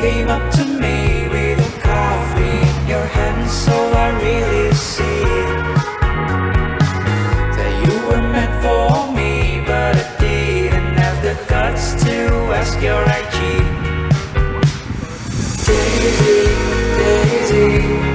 came up to me with a coffee in your hand, so I really see that you were meant for me, but I didn't have the guts to ask your IG. Daisy, Daisy,